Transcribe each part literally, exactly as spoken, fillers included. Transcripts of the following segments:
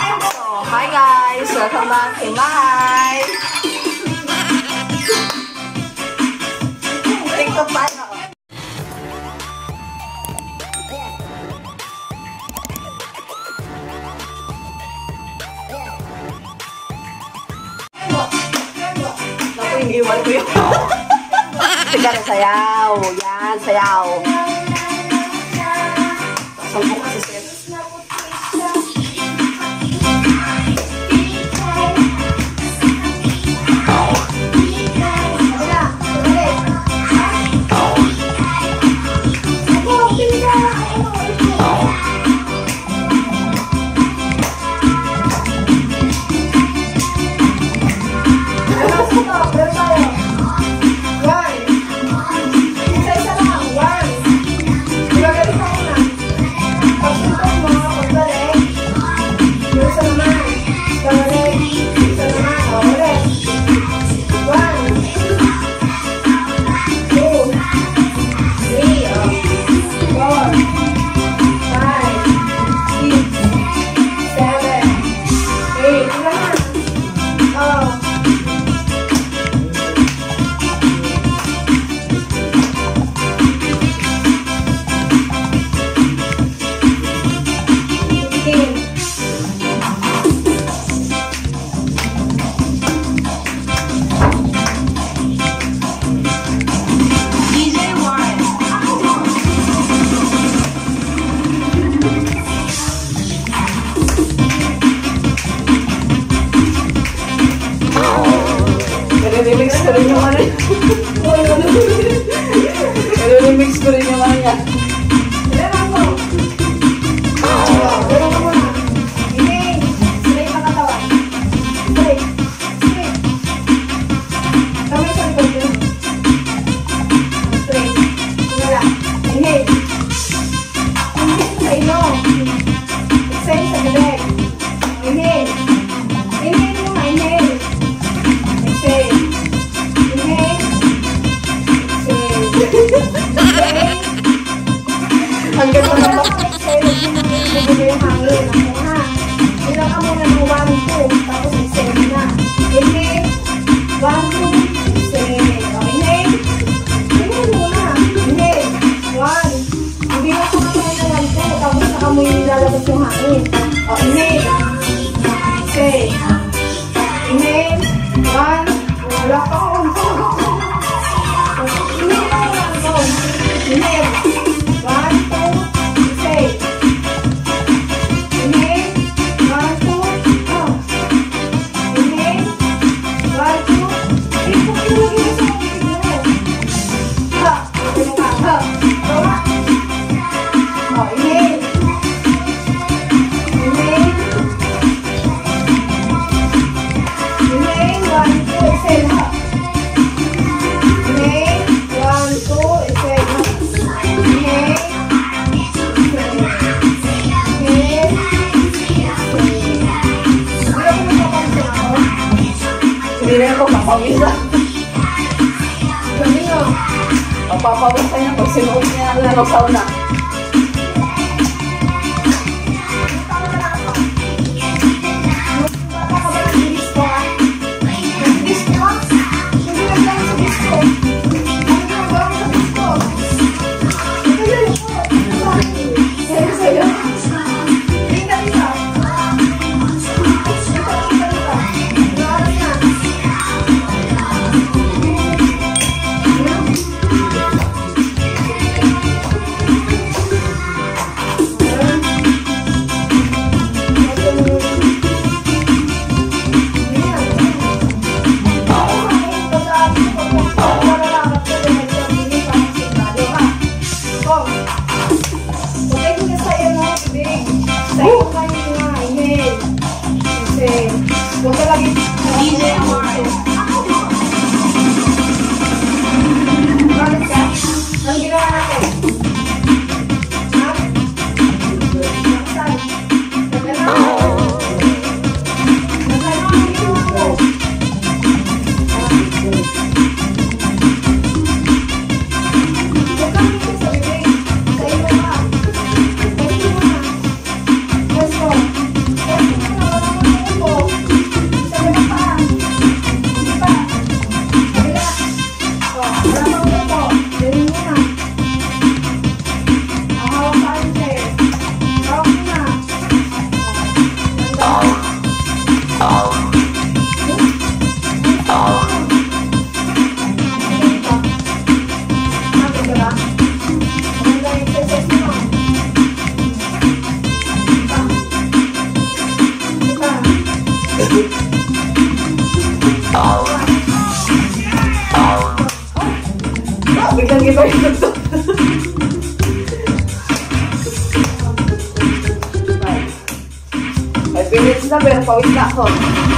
So, hi guys! Welcome back kay Mahay! TikTok tayo! Naku, yung iwan ko yun. Tiga na sayaw. Yan, sayaw. Sampo kasi sir. Remix ko rin yung ano. Remix ko rin yung ano niya. Meron ko. Meron ko muna. Inhale. Straight na katawan. Straight. Straight. Kamay sa likod yun. Straight. Wala. Inhale. Inhale sa ino. Exhale sa galeg. Inhale. Inhale muna. Inhale. Exhale. Hanggang mo na mag-exhale, magbibigay yung hangin. Ako ha. Ilang ka muna ng one, two, tapos exhale na. Inhale, one, two, exhale. O, inhale. Inhale muna. Inhale, one. Hindi mo kumain ng one, two, tapos saka mo yung lalabas yung hangin. O, inhale. Exhale. Inhale, one. Wala ka ako. Inhale, one, inhale. Hindi na ako papawisa. Hindi nyo. Papapawisa niya pag sinuot niya ang laro sa una. Huwag ka lagi. D J Mark. Bakit ka? Anong ginawa natin? Ha? Nasaan? Nasaan ako? Nasaan ako ang ginawa ko? Huwag ka dito sa bibig. Sa iyo ka. Sa iyo ka. Let's go. Let's go. ba yung nagtok? five minutes na pero pawis na ako.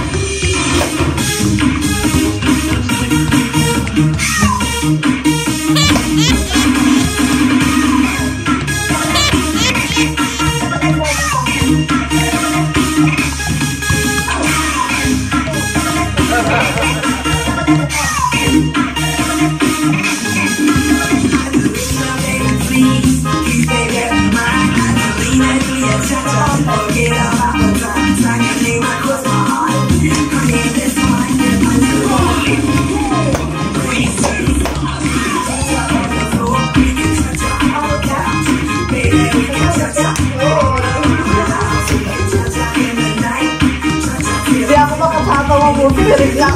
Hindi ako makasama mo mo pilig lang.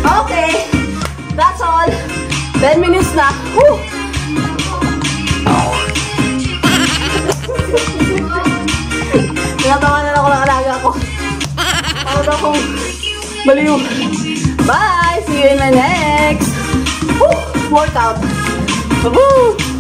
ten minutes na. Woo! akong baliw. Bye! See you in my next Woo! Workout. Woo!